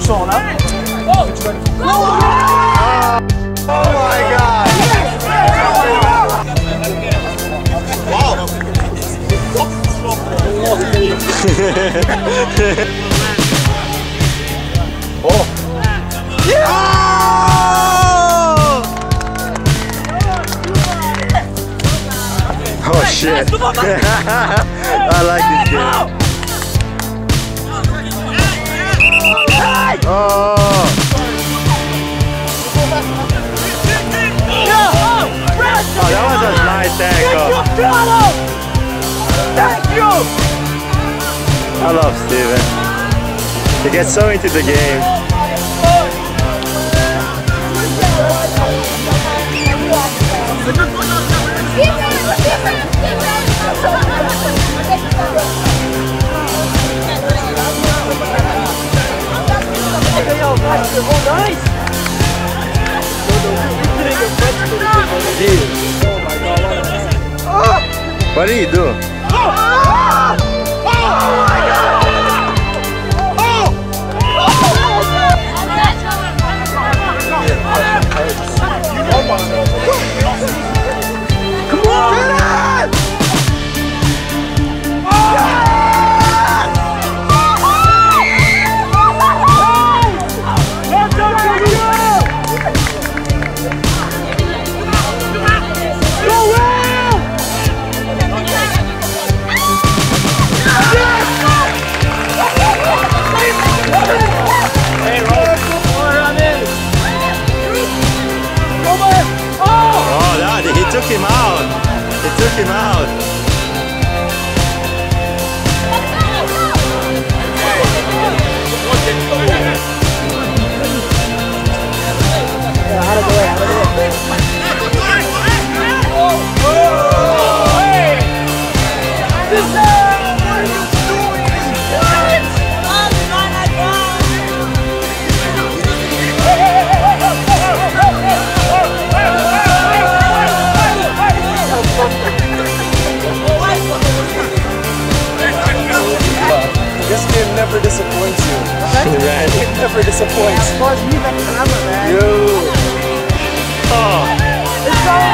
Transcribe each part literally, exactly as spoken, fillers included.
sort that. Oh, oh my God! Wow! Oh! Yeah! Oh shit! I like this game. Oh! Oh, that was a nice tackle. Thank you! I love Steven. He gets so into the game. Oh, nice! What did he do? Oh! Oh my God! Come on! Took him out. He took him out. Out of the way, out of the way. This game never disappoints you. Right. It never disappoints. As far as me back in the hammer, man. Yo. Oh. Let's go!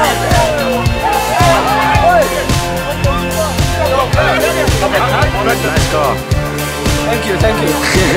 Nice call. Thank you, thank you.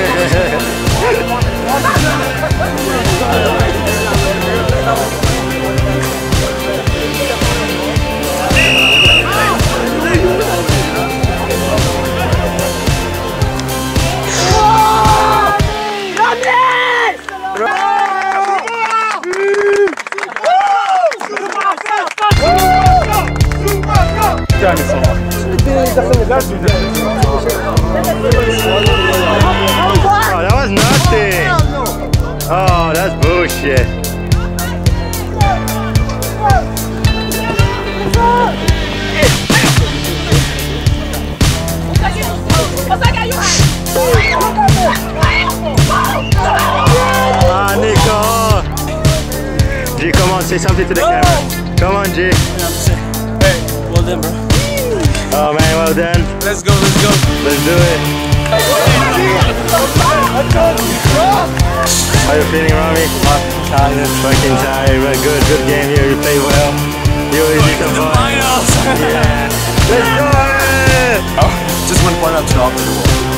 Oh, that was nothing. Oh, that's bullshit. Ah, Nico. G, come on, say something to the camera. Come on, G. Hey, well done, bro. Oh man, well done. Let's go, let's go. Let's do it. How are you feeling, Rami? Tired. Fucking tired, but good, good game here. You played well. You always need some fun. Finals. Yeah. Let's go! Oh, just one point up to the wall.